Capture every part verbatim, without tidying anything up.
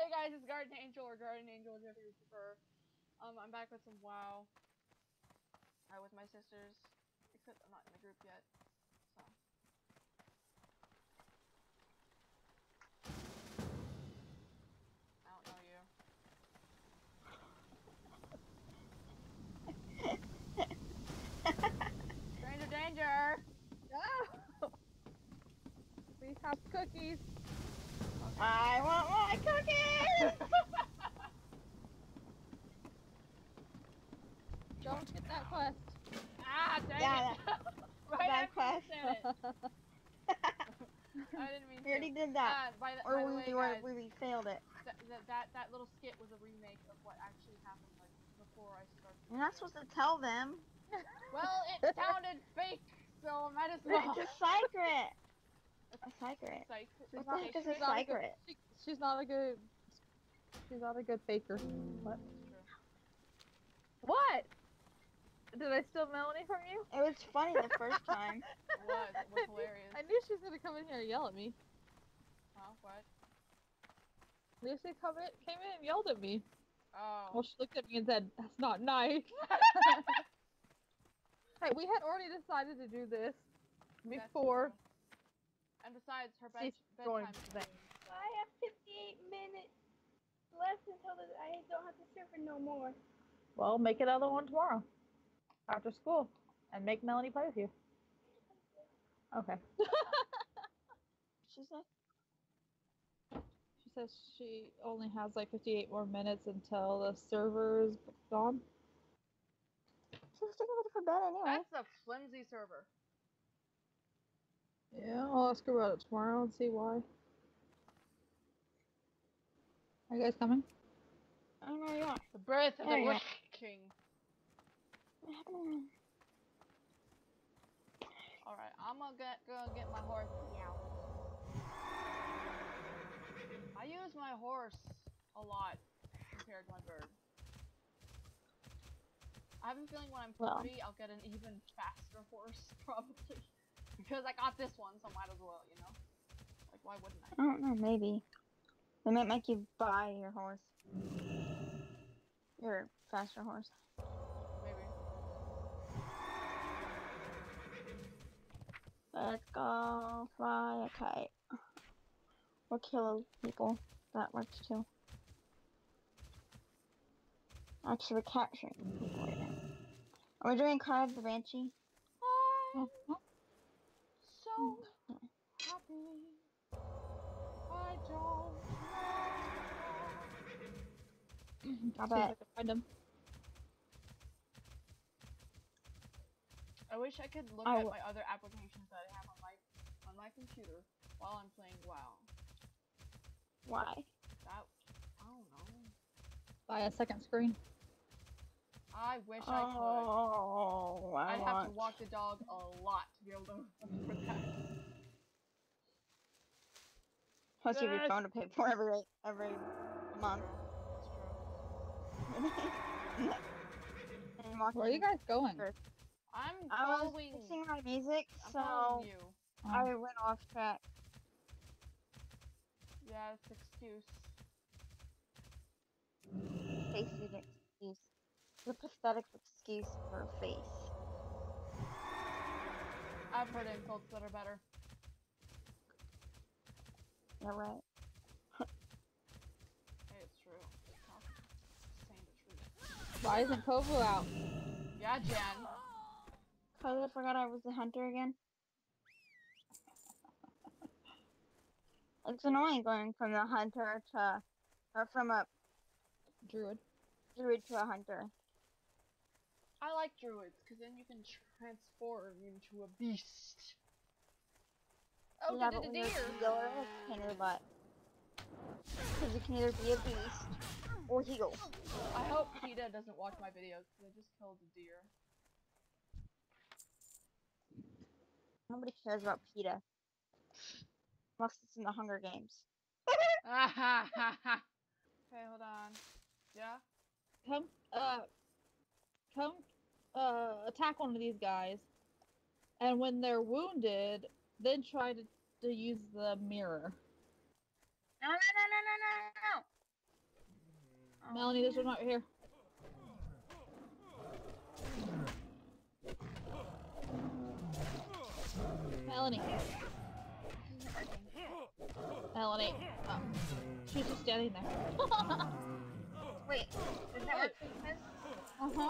Hey guys, it's Garden Angel or Garden Angel, whichever you prefer. Um, I'm back with some WoW. Uh, with my sisters, except I'm not in the group yet. So. I don't know you. Stranger danger! No! Please have cookies. Okay. I want my cookies! Don't get that quest. Ah, dang Yeah, it! that, right that after quest. you said it. I didn't mean We already to. did that. Uh, by the, or by the we, way, or guys, we, we failed it. th th that that little skit was a remake of what actually happened, like before I started. You're not supposed to tell them. Well, it sounded fake, so I might as well. It's a secret. A secret. Psych. She's What not, the heck is she's a not a good, secret? she, she's not a good, she's not a good faker. What? That's true. What? Did I steal Melanie from you? It was funny the first time. It was. It was hilarious. I knew she was gonna come in here and yell at me. Huh? What? Lucy come in, came in and yelled at me. Oh. Well, she looked at me and said, "That's not nice." Hey, we had already decided to do this before. And besides, her bed She's bedtime. I have fifty-eight minutes left until the, I don't have to server no more. Well, make another one tomorrow after school, and make Melanie play with you. Okay. She said. She says she only has like fifty-eight more minutes until the server is gone. She was taking it for bed anyway. That's a flimsy server. Yeah, I'll ask her about it tomorrow and see why. Are you guys coming? I don't know where you are. The birth of There the you Witch King. Alright, I'm gonna get, go get my horse. Meow. I use my horse a lot compared to my bird. I have a feeling when I'm forty, well, I'll get an even faster horse, probably. Because I got this one, so might as well, you know? Like, why wouldn't I? I don't know, maybe. They might make you buy your horse. Your faster horse. Maybe. Let's go fly a kite. Or kill people. That works too. Actually, we're capturing people right now. Are we doing Cry of the Banshee? I'm so happy. I don't know. I bet. I can find them. I wish I could look I at my other applications that I have on my on my computer while I'm playing WoW. Why? That I don't know. Buy a second screen. I wish oh, I could. Oh, I I'd want... have to walk the dog a lot to be able to afford that. Plus, you have your phone to pay for every every That's month. True. That's true. Where are you guys going? I'm I following. was fixing my music, I'm so following you. I went off track. Yeah, it's an excuse. Facey excuse. The pathetic excuse for a face. I've heard insults that are better. You're right. Hey, it's true. It's saying the truth. Why isn't Kovu out? Yeah, Jen. Cause I forgot I was the hunter again. It's annoying going from the hunter to, or from a druid, druid to a hunter. I like druids, because then you can transform into a beast. Oh, yeah, did but a when you're deer! a healer, it's a pain in the butt. Because you can either be a beast or heal. I hope PETA doesn't watch my videos, because I just killed a deer. Nobody cares about PETA. Unless it's in the Hunger Games. Okay, hold on. Yeah? come, uh, come, uh, attack one of these guys, and when they're wounded, then try to, to use the mirror. No, no, no, no, no, no, no! Oh, Melanie, there's one right here. Melanie. this isn't working. Melanie. Oh. She's just standing there. Wait, does that work for you guys? Uh-huh.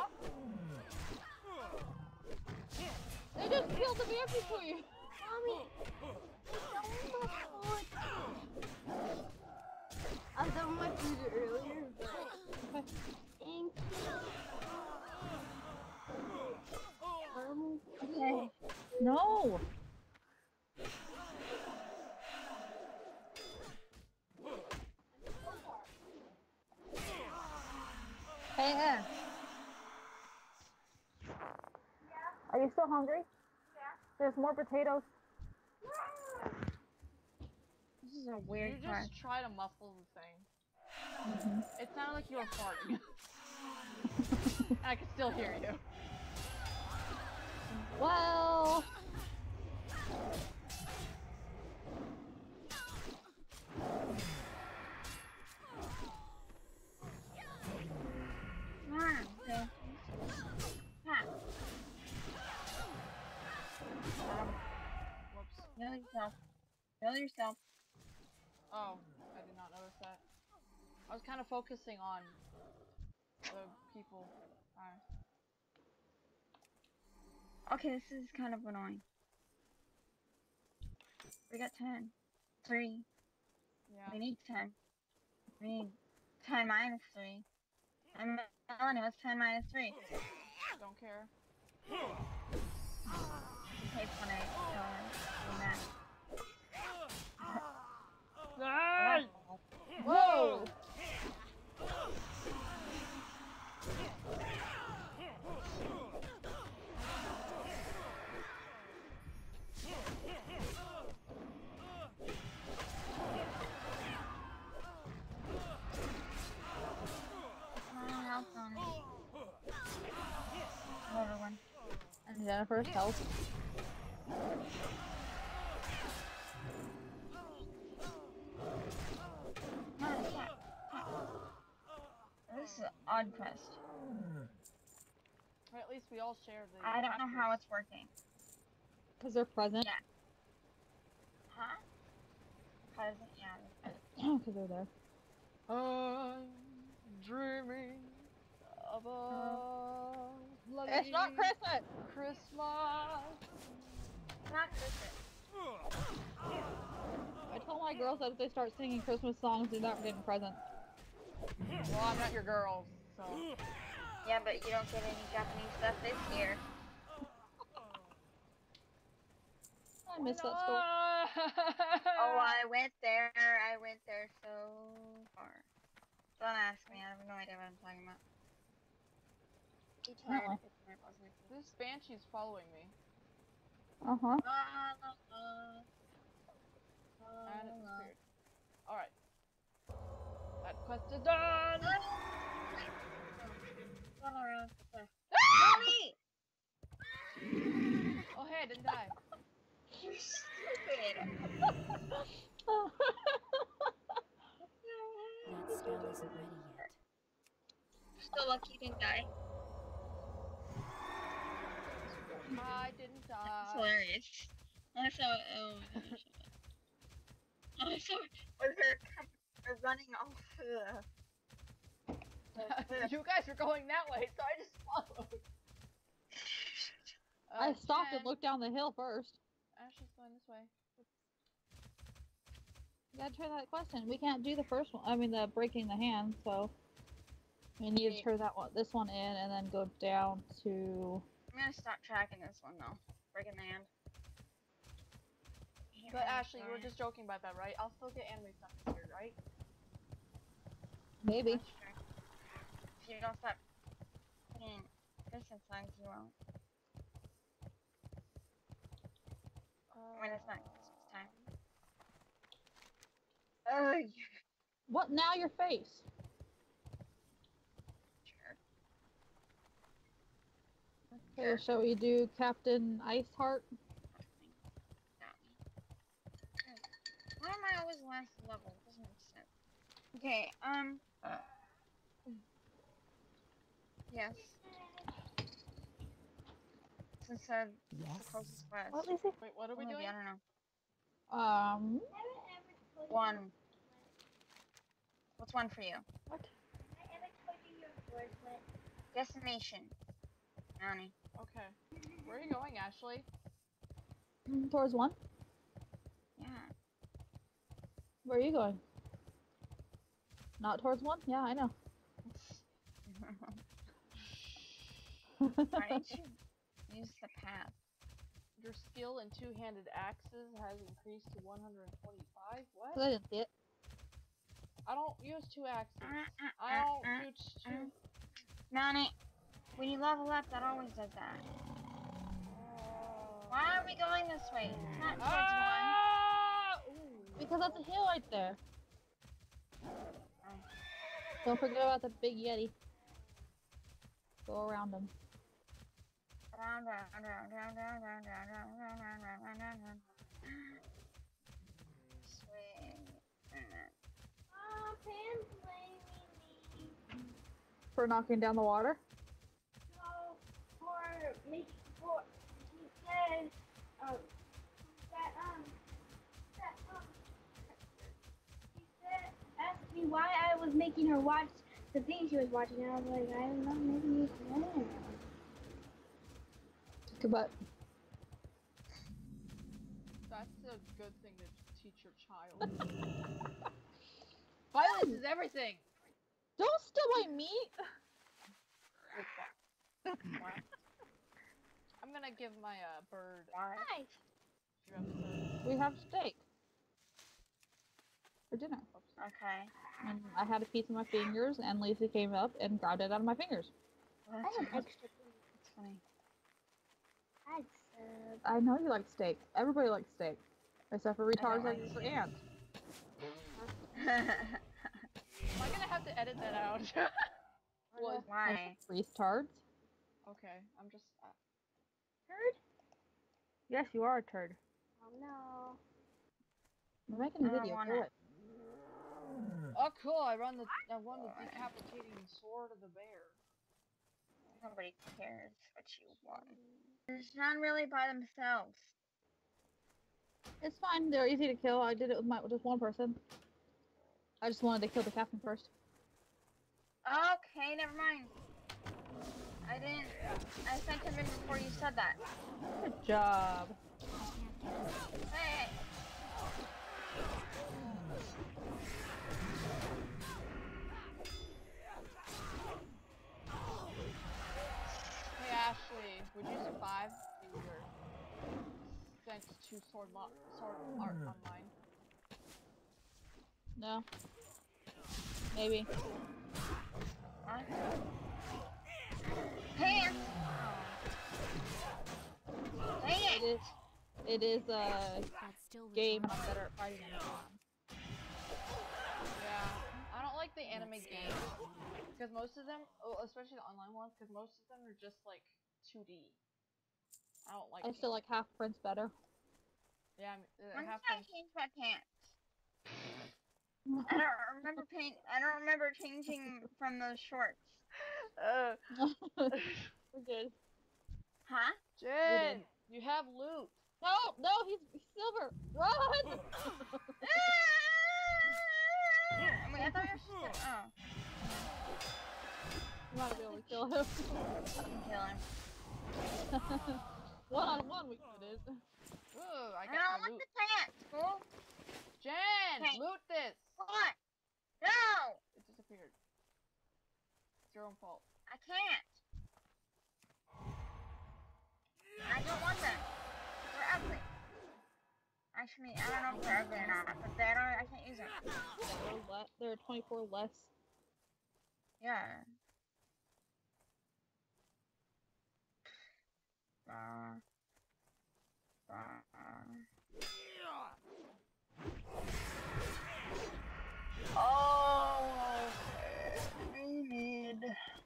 They just killed the vampire for you. Mommy! Don't look forward. I was done with my food earlier, but thank you. Um, okay. No. Hey, Ann. Are you still hungry? Yeah. There's more potatoes. This is a You weird part. just try to muffle the thing. Mm-hmm. It sounded like you were farting. I can still hear you. Well. Come on, okay. Ha. Um, Whoops. heal yourself. Heal yourself. Oh, I did not notice that. I was kind of focusing on the people. Alright. Okay, this is kind of annoying. We got ten. Three. Yeah. We need ten. We need ten minus three. And Melanie, what's ten minus three? Don't care. In case when I tell her the math. Ah! Whoa. Oh, health on it. Another one. And Jennifer's health. No, it's not. This is an odd quest. Or at least we all share the. I don't know how it's working. Because they're present. Yeah. Huh? Cause, yeah. Because they're there. I'm dreaming of a lovely It's not Christmas! Christmas. It's not Christmas. I told my girls that if they start singing Christmas songs, they're not getting presents. Well, I'm not your girl, so. Yeah, but you don't get any Japanese stuff this year. I miss that store. Oh, I went there. I went there so far. Don't ask me. I have no idea what I'm talking about. Each Uh-uh. time it's my boss next to me. This banshee's following me. Uh-huh. La, la, la. And it La, la. disappeared. Alright. That quest is done! Run around. Mommy! Oh, hey, I didn't die. You're stupid. That spell isn't ready yet. Still lucky you didn't die. I didn't That's die. hilarious. I saw it. Oh my gosh. I saw it. Was there a couple running off the. You guys were going that way, so I just followed. Uh, I stopped Jen, and looked down the hill first. Ashley's going this way. You gotta try that quest in. We can't do the first one. I mean, the breaking the hand, so. We need to turn that one, this one in, and then go down to. I'm gonna stop tracking this one though. Breaking the hand. But Ashley, you were just joking about that, right? I'll still get anime stuff this year, right? Maybe. That's true. If you don't stop putting Christmas songs, you won't. When it's not Christmas time. Oh, you What now? Your face. jerk. Okay, shall we do Captain Iceheart? Got me. Why am I always last level? Doesn't make sense. Okay, um. Yes. Since uh, the Yes. closest was. What, Lisa? Wait, what are we Maybe, doing? I don't know. Um, One. What's one for you? What? I ever told you your voice went. Destination. Nani. Okay. Where are you going, Ashley? towards one. Yeah. Where are you going? Not towards one? Yeah, I know. Why didn't you use the path? Your skill in two-handed axes has increased to one hundred twenty-five. What? 'Cause I didn't see it. I don't use two axes. Uh, uh, I don't uh, do t- two. Nani, when you level up, that always does that. Why are we going this way? It's not towards Ah! Ooh. Because that's a hill right there. one. Don't forget about the big Yeti. Go around him. Round, round, round, round, round, round, round, round, round, round, round, round, round, round. Swing. Oh, Pam's blaming me. For knocking down the water? No, for making for he said, um, that um, that um, he said asked me why I was making her watch the thing she was watching, and I was like, I don't know, maybe you can. But That's a good thing to teach your child. Violence is everything. don't steal my meat! I'm gonna give my uh, bird. Why? Hi. You have a bird. We have steak. For dinner. Okay. And I had a piece of my fingers, and Lisa came up and grabbed it out of my fingers. Well, I that's, have that's extra things. funny. I said, I know you like steak. Everybody likes steak. Except for don't retards like like your steak. aunt. Am I gonna have to edit that out? Was Why? retards? Okay, I'm just. Uh, turd? Yes, you are a turd. Oh no. We're making a I don't video. wanna- Go away. oh, cool! I run the. I won the decapitating sword of the bear. Nobody cares what you want. It's not really by themselves. It's fine. They're easy to kill. I did it with my with just one person. I just wanted to kill the captain first. Okay, never mind. I didn't. I sent him in before you said that. Good job. Hey. Hey Ashley, would you survive if you were sent to sword lo- sword art online? No. Maybe. What? Pants. Dang It it. is. It is a That still game. requires- I'm better at fighting than I Yeah, I don't like the anime games because most of them, oh, especially the online ones, because most of them are just like two D. I don't like. am. I still like Half Prince better. Yeah, I'm, uh, When did half I change my pants? I don't remember paint. I don't remember changing from those shorts. Uh, We're good. Huh? Jen, you have loot. No, no, he's, he's silver. Run! I mean, I thought you were just gonna. You want to be able to kill him. Oh, kill him. One on one, we could it. Ooh, I I got don't my want loot. the pants, fool. Jen, Hey. loot this. What? No! It disappeared. It's your own fault. I can't. I don't want them. They're ugly. Actually, I don't know if they're ugly or not, but they don't. I can't use them. There are, le- there are twenty-four less. Yeah. Uh, uh, oh, I need.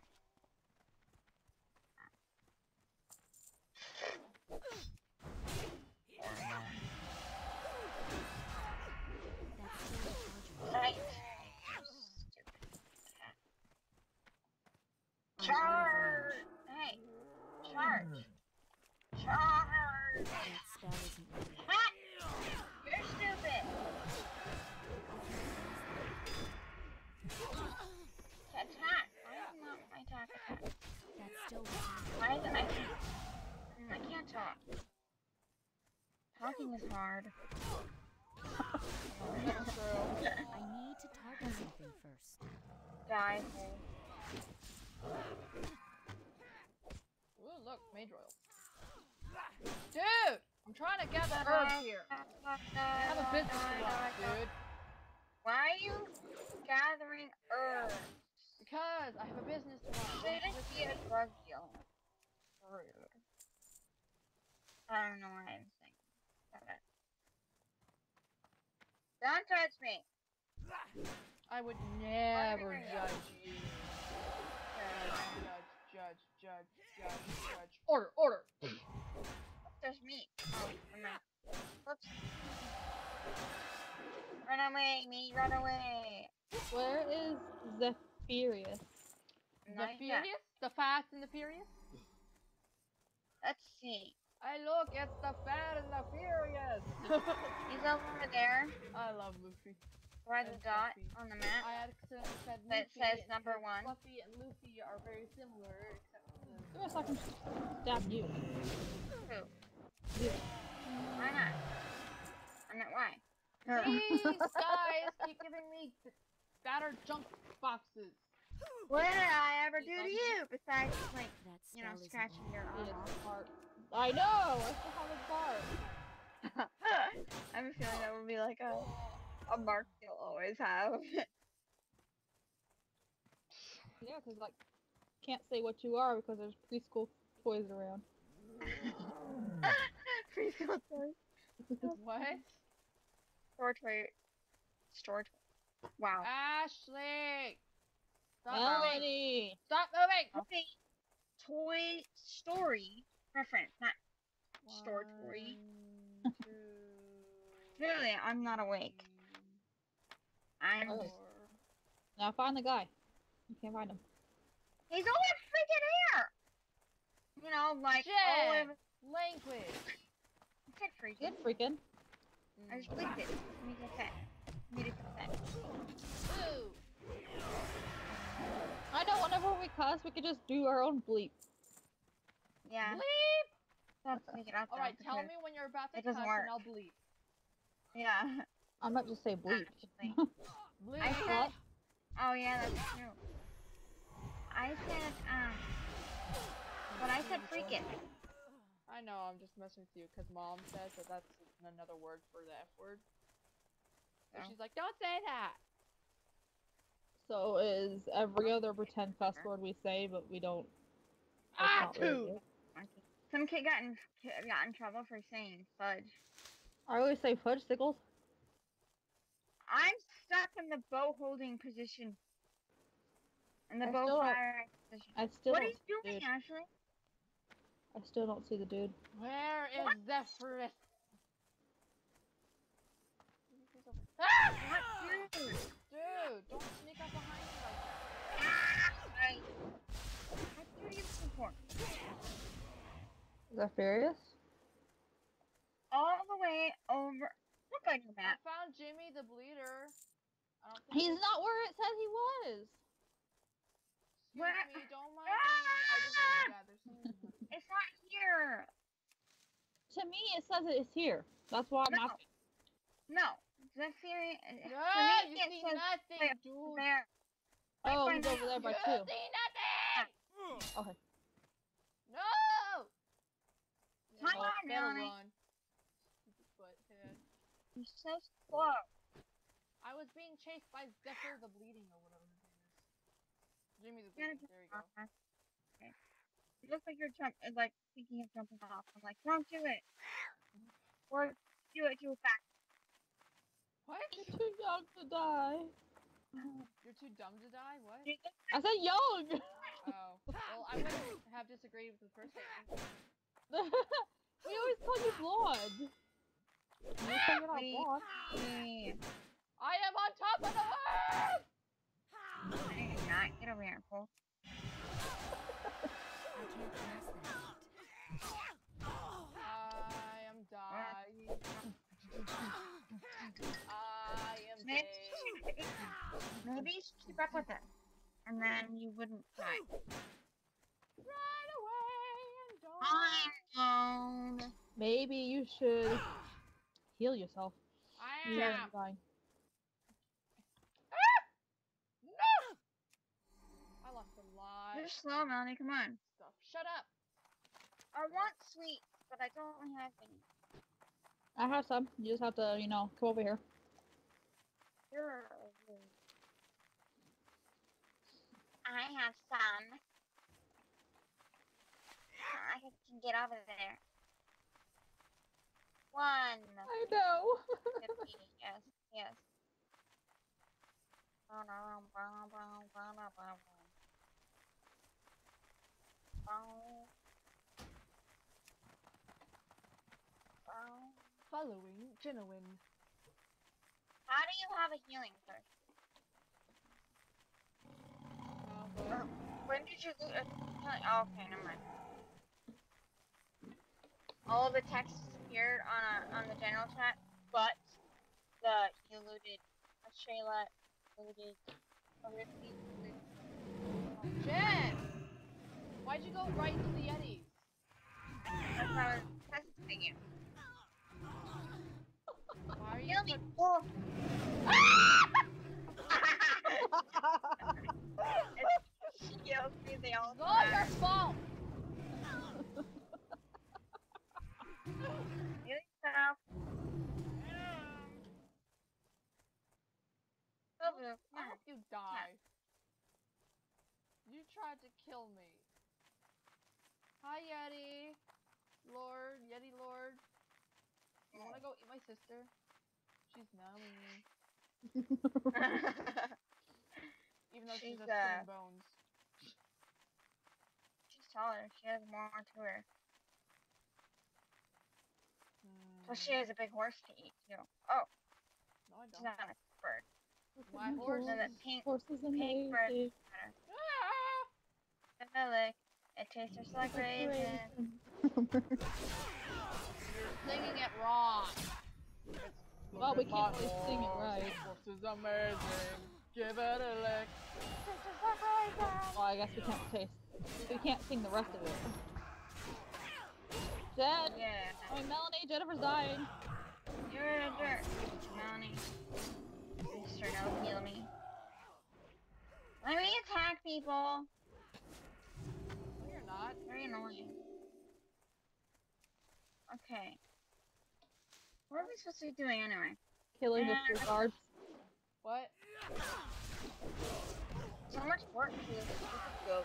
That still requires- Right. Stupid cat. Charge! charge. Charge! That spell isn't ready. Ha! You're stupid! Attack! Why is not my attack attack? That's still ready. Why is it I can't... I can't talk. Talking is hard. That's true. I need to target something first. Die, fool. Ooh, look, mage royal. Dude! I'm trying to gather herbs here. I have a business to run, dude. Why are you gathering herbs? Because I have a business to run. Shouldn't be a drug dealer. Rude. I don't know what I'm saying. Stop it. Don't touch me. I would never Ordering. judge you. Judge, judge, judge, judge, judge. Order, order! Touch me. Oh, never mind. Whoops. Run away, me, run away. Where is Zephyrus? The Not yet. Furious? The Fast and the Furious? Let's see. I look, it's the Fast and the Furious! He's over there, I love Luffy. where the And dot Fluffy. on the map. I accidentally said That Luffy. says and number because one. Fluffy and Luffy are very similar, except for the... Give me a second. Stab you. Who? You. Why not? I mean, why? These guys keep giving me th- battered junk boxes. What did I ever do to you besides, like, That you know, spell isn't scratching ready. your arm Yes, off? heart. I know! I still have his heart. I have a feeling that would be like a a mark you'll always have. Yeah, because, like, can't say what you are because there's preschool toys around. Preschool toy. What? Store toy. Store toy. Wow. Ashley! Stop moving! Melanie! Stop moving! Okay. Toy Story reference, not store toy. One, two, Clearly, I'm not awake. I'm. Oh. just- four. Now find the guy. You can't find him. He's over freaking here. You know, like all Jen! over. Language! I said freaking. Good freaking. I just clicked it. Make it fit. Made it fit. Boo! I know whenever we cuss, we could just do our own bleep. Yeah. Bleep! Let's take it out. though, Alright, tell because- me when you're about to it cuss doesn't work. and I'll bleep. Yeah. I might just say bleep. Actually. Bleep! I said. Oh yeah, that's true. I said um. But I said freaking. I know, I'm just messing with you because mom says that that's another word for the F word. So Oh. she's like, don't say that! So is every other pretend cuss word we say, but we don't. that's Ah, not really two! it. Okay. Some kid got in got in trouble for saying fudge. I always say fudge sickles. I'm stuck in the bow holding position. In the I bow still don't- firing position. I still What are don't. you doing, dude. Ashley? I still don't see the dude. Where is What? Zephyrus? Ah! What dude? Dude, don't sneak up behind me like that. Ah, I. What are you looking for? Is that furious? All the way over. Look on your I map. found Jimmy the Bleeder. I don't think He's it's- not where it said he was. Excuse Where- me, don't mind me. I just want to gather some. It's not here. To me, it says it's here. That's why I'm No. asking. No. Zephyr. No, for me, you it see says nothing, wait, dude. there. Right Oh, by he's me. over there by You two. see nothing! Okay. No! Come Oh, on, better Melanie. run. Stupid butthead. You're so slow. I was being chased by Zephyr the Bleeding or whatever his name is. Jimmy the You gotta Bleeding, jump there you go. off. Okay. You look like you're jump, uh, like thinking of jumping off. I'm like, don't do it. Or do it too fast. What? You're too young to die. You're too dumb to die? What? You look I said young. Oh. Well, I wouldn't have disagreed with the first statement. We always call you blonde. You say you're not Wait. blonde. me. I am on top of the world! I did not get over here, fool. I can't cast that yet. Maybe, save. maybe, maybe you should keep up with it, and then you wouldn't die. Run away and don't. I'm alone. Maybe you should heal yourself. I You am. are dying. No! I lost a lot. You're slow, Melanie. Come on. Stuff. Shut up. I want sweets, but I don't have any. I have some. You just have to, you know, come over here. You're. I have some. I can get over there. One. I know. fifty. Yes. Yes. Brown, brown, brown, brown, brown, brown, brown. Brown. Following genuine. How do you have a healing first? Uh, When did you lose a healing? Oh, okay, never mind. All of the text disappeared on a, on the general chat, but the you looted a Shayla looted a Ripley looted. Jen! Why'd you go right into the Yetis? That's how I was testing you. Why are you Heal me. put- Oh. She kills me, they all It's all your die. fault! Heal yourself. Oh, Blue, come I on. hope you die. You tried to kill me. Hi, Yeti. Lord, Yeti Lord. You wanna go eat my sister? She's nummy. Even though she's, She's, just skin uh, and bones. She's taller. She has more to her. Hmm. Plus, she has a big horse to eat, too. Oh, No, I she's don't. not a bird. My horse And the is... pink Horses and pink bird. hay. Ah! Vanilla. It tastes just like raisin. You're singing it wrong. It's Well, we look at can't my really sing it horse. right. Horse is amazing. Give it a lick. Well, I guess we can't taste. We can't sing the rest of it. Jen! Yeah. I mean, Melanie, Jennifer's dying. You're a jerk, Melanie. Mister No Heal Me. Let me attack people. No, you're not. Very annoying. Okay. What are we supposed to be doing anyway? Killing the Uh, three guards. What? So much work to this stupid goat.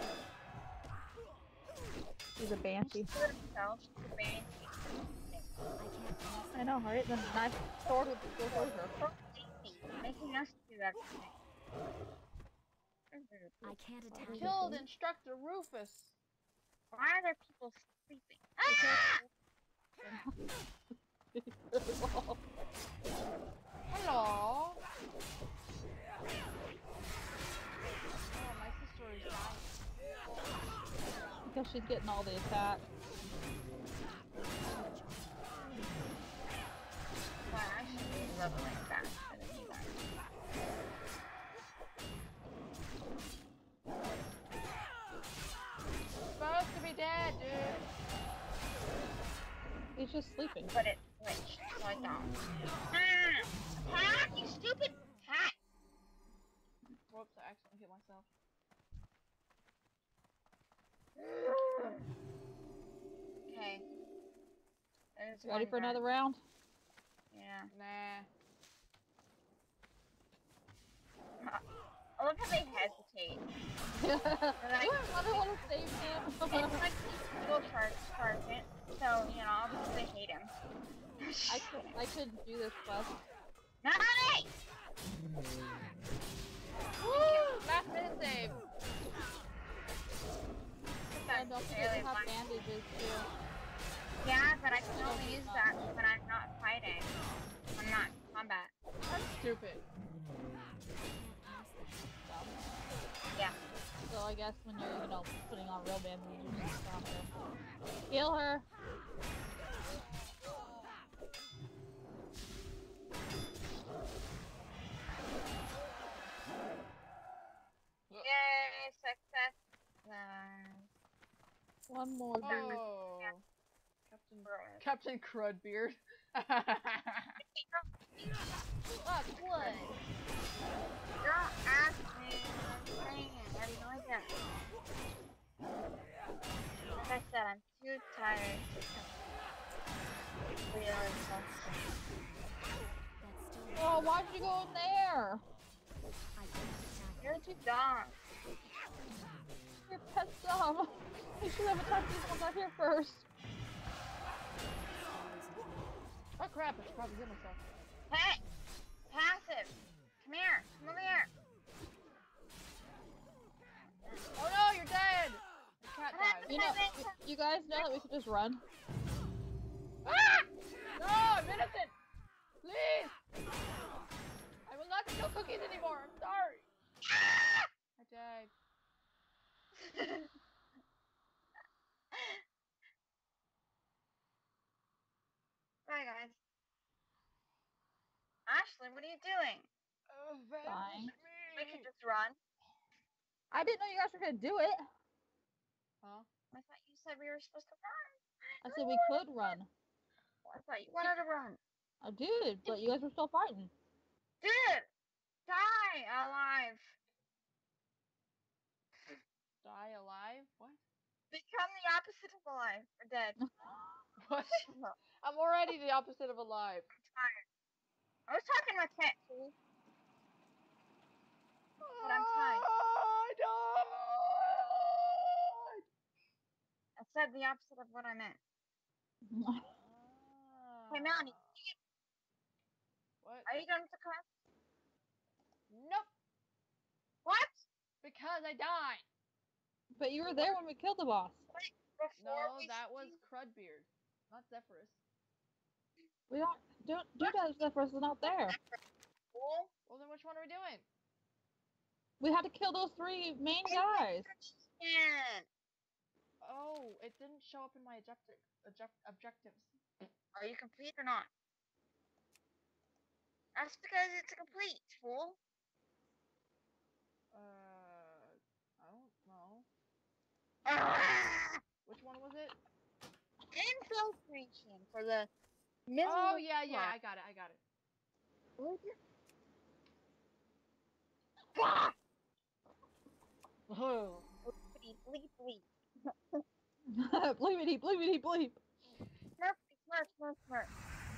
She's a banshee. She's good at herself. She's a banshee. I know, right? The knife sword would go through her. So lazy, making us do everything. I can't attack. Killed Instructor Rufus. Why are there people sleeping? Ah! Hello. Oh, my sister is dying. Because she's getting all the attack. Wow, I should be leveling faster than you guys. Supposed to be dead, dude. He's just sleeping. But it glitched, so I don't. Ah! Attack, you stupid cat! Whoops, I accidentally hit myself. Okay. There's You ready one for guy. another round? Yeah. Nah. I love how they hesitate. I want to save him. It's like he's little char sergeant, so, you know, obviously they hate him. I could I couldn't do this quest. Melanie! Woo! Last minute save. And don't forget to have bandages too. Yeah, but I can only use that when I'm not fighting. I'm not in combat. That's stupid. Yeah. So I guess when you're, you know, putting on real bandages, you just have to heal her. One more dude. Oh, Captain Bruh. Captain Crudbeard. Ah, blood. Don't ask me. I'm saying I have no idea. Like I said, I'm too tired to really That's still Oh, why'd you go in there? I can't attack You're too dumb. Your pet's dumb. You should have attacked these ones out here first. Oh crap! I should probably hit myself. Hey! Passive! Come here! Come over here! Oh no, you're dead. The cat died. You know, you, you guys know that we could just run. Ah! No, I'm innocent. Please. I will not steal cookies anymore. I'm sorry. I died. Bye, guys. Ashley, what are you doing? Fine. We could just run. I didn't know you guys were gonna do it. Huh? I thought you said we were supposed to run. I said we could run. I thought you wanted to run. I did, but you guys were still fighting. Dude! Die alive! Die alive? What? Become the opposite of alive. Or dead. What? I'm already the opposite of alive. Tired. I was talking to my cat, fool. But I'm tired. I died. I said the opposite of what I meant. Hey, Melanie. What? Are you done with the class? Nope. What? Because I died. But you were there when we killed the boss. Before No, we that was see- Crudbeard, not Zephyrus. We don't don't do that stuff for us is not there. Fool. Well, then which one are we doing? We had to kill those three main guys. Yeah. Oh, it didn't show up in my objective, object, objectives. Are you complete or not? That's because it's a complete, fool. Uh, I don't know. Ah! Which one was it? Infiltration for the middle. Oh, yeah, yeah, I got it, I got it. Ah! Oh. Bleep, bleep, bleep. bleep it, bleep it, bleep. Smurf, smurf, smurf, smurf.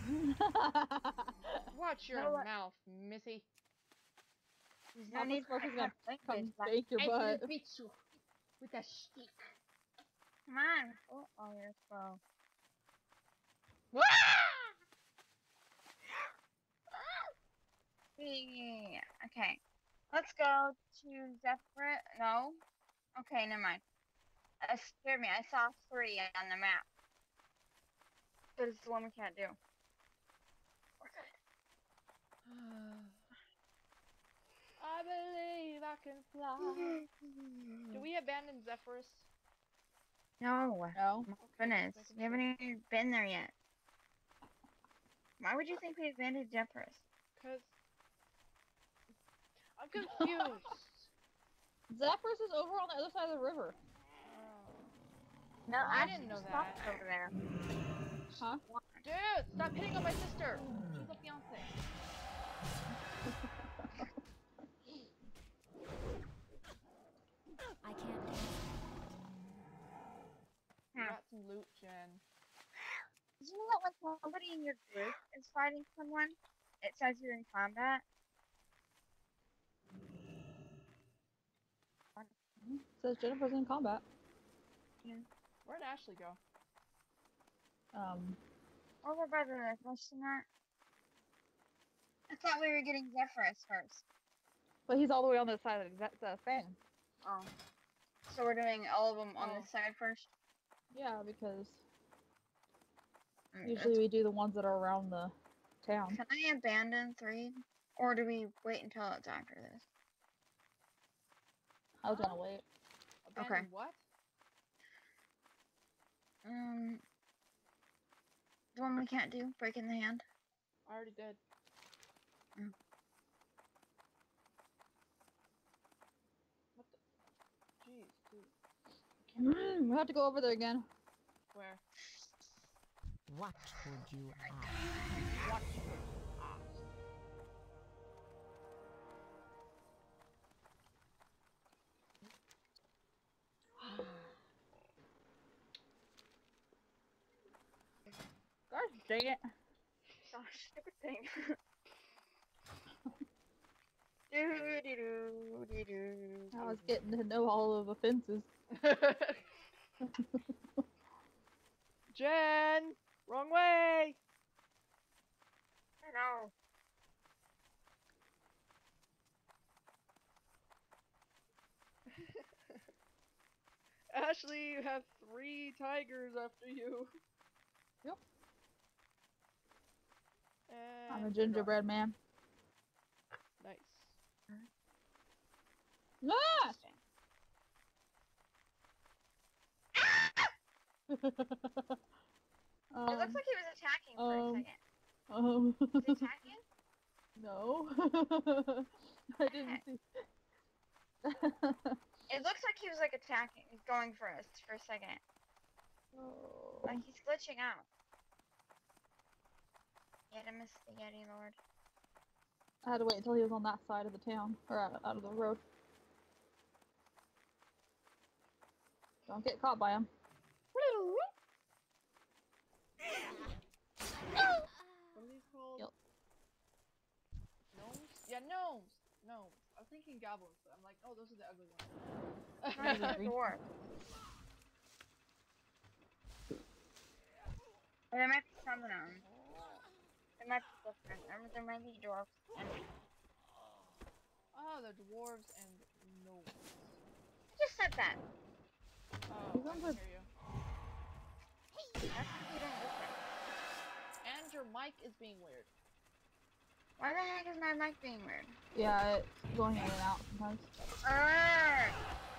Watch your know what? mouth, Missy. There's Papa no need for Smurf is gonna language. Come Like, spank your I butt. will beat you with a stick. come on. Oh, oh, you're slow. Yeah. Okay. Let's go to Zephyr. No. Okay, never mind. That scared me. I saw three on the map. But it's the one we can't do. We're good. I believe I can fly. Do we abandon Zephyrus? No. No. My goodness. making We haven't even been there yet. Why would you think we abandoned Zephyrus? Cause I'm confused. Zephyrus is over on the other side of the river. No, I I didn't know stopped that. over there. Huh? Dude, stop hitting on my sister. She's a fiance. I can't answer. We got some loot, Jen. Did you know that when somebody in your group is fighting someone, it says you're in combat? Mhm. Says Jennifer's in combat. Where'd Ashley go? Um, Over by the question mark. I thought we were getting Zephyrus first. but he's all the way on the side of the, the thing. Oh. So we're doing all of them on Oh. this side first? Yeah, because Mm, usually we do the ones that are around the town. Can I abandon three? Or do we wait until it's after this? I was gonna wait. Abandon Okay. what? Um, the one we can't do, breaking the hand. I already did. Mm. What the? Jeez, dude. You Mm, we have to go over there again. Where? What would you ask? What? Ah. Gosh dang it. Oh, stupid thing. Do-do-do-do-do. I was getting to know all of the fences. Jen! Wrong way! I know. Ashley, you have three tigers after you. Yep. And I'm a you're gingerbread man. gone. Nice. Ah! um, It looks like he was attacking for um, a second. um, Is he attacking? no. I didn't see. It looks like he was like attacking. He's going for us for a second. Oh. Like he's glitching out. Get him, a spaghetti lord. I had to wait until he was on that side of the town, or out, out of the road. Don't get caught by him. What are these called? Yep. Gnomes? Yeah, gnomes! Gnomes. I was thinking goblins, but I'm like, oh, those are the ugly ones. Not even a dwarf. Or there might be some of them. There might be different. Or there might be dwarfs and Oh, the dwarves and gnomes. I just said that. Oh, These I ones can are- hear you. That's why you don't listen. And your mic is being weird. Why the heck is my mic being weird? Yeah, it's going in and out sometimes. Urgh!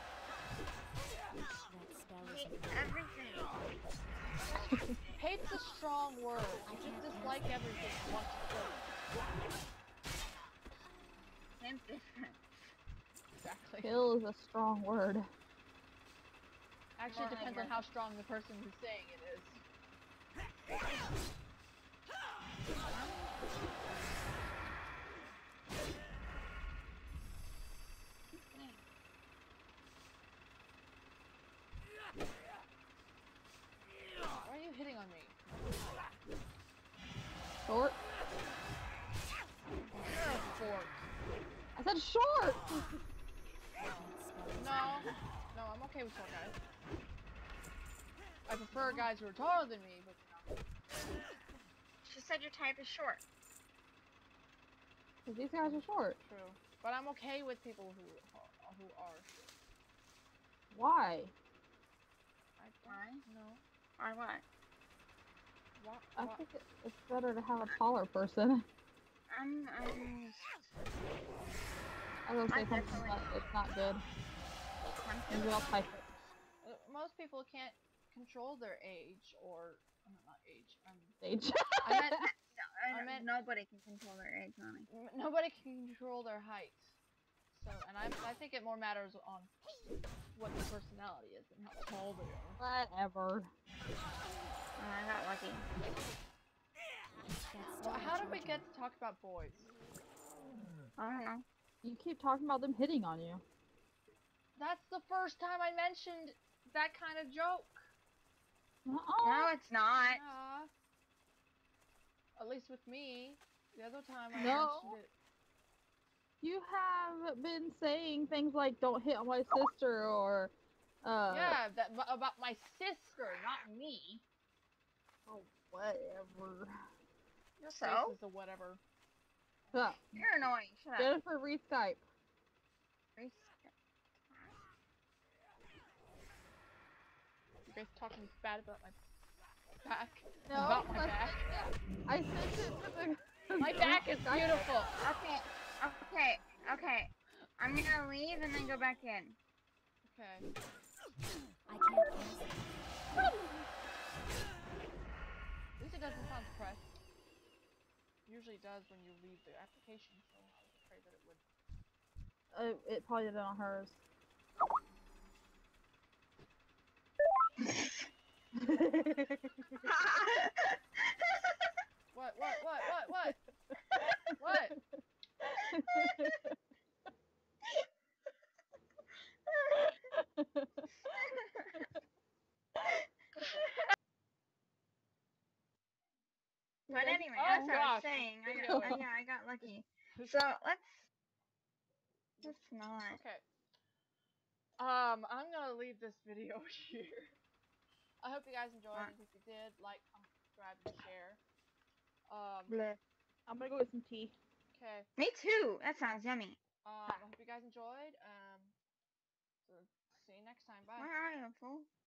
That spell is Hate a everything. Hate's a strong word. I just dislike everything. I want to kill. Same different. Exactly. Kill is a strong word. Actually, it More depends like on how strong the person who's saying it is. Why are you hitting on me? Short? You're a fork. I said short! No. No, I'm okay with short guys. I prefer guys who are taller than me, but you know. She said your type is short. Because these guys are short. True. But I'm okay with people who are, who are short. Why? I Why? don't know. Why what? Why, I why- think it, it's better to have a taller person. I'm, I'm... I was I gonna say something, definitely- but it's not good. I'm Maybe I'll type it. Uh, most people can't control their age or uh, not age. Um, Age. I meant No, I I meant- nobody can control their age, mommy. n- nobody can control their height. So, and I I think it more matters on what their personality is and how tall they are. Whatever. Oh, I got lucky. Well, how did we get to talk about boys? I don't know. You keep talking about them hitting on you. That's the first time I mentioned that kind of joke. Uh-uh. No, it's not. Yeah. At least with me. The other time I No. mentioned it. You have been saying things like "don't hit on my sister" or uh Yeah, that bu- about my sister, not me. oh, whatever. So? Faces or whatever. Huh. You're annoying. Shut up. Jennifer, re-Skype. You guys talking bad about my back? No, About my I back? sent it- I sent it to the. My back is beautiful. Okay, okay, okay. I'm gonna leave and then go back in. Okay. I can't answer. At least it doesn't sound depressed. Usually it does when you leave the application, so I was afraid that it would. Uh, it probably did it on hers. What? What? What? What? What? What? But anyway, Oh, as I was gosh, saying, I video. got, uh, yeah, I got lucky. So let's let's not. Okay. Um, I'm gonna leave this video here. I hope you guys enjoyed, Alright. and if you did, like, comment, subscribe, and share. Um, Bleh. I'm gonna go get some tea. okay. Me too. That sounds yummy. Um, I hope you guys enjoyed. Um, so see you next time. Bye. Where are you, fool?